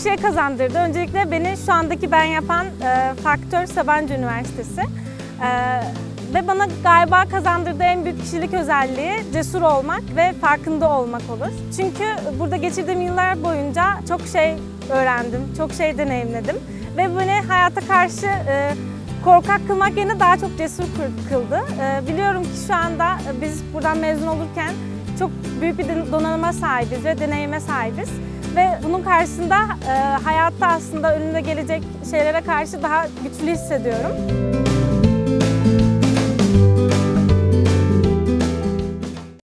şey kazandırdı. Öncelikle beni şu andaki ben yapan faktör Sabancı Üniversitesi. Ve bana galiba kazandırdığı en büyük kişilik özelliği cesur olmak ve farkında olmak olur. Çünkü burada geçirdiğim yıllar boyunca çok şey öğrendim, çok şey deneyimledim. Ve beni hayata karşı korkak kılmak yerine daha çok cesur kıldı. Biliyorum ki şu anda biz buradan mezun olurken çok büyük bir donanıma sahibiz ve deneyime sahibiz. Ve bunun karşısında hayatta aslında önüne gelecek şeylere karşı daha güçlü hissediyorum.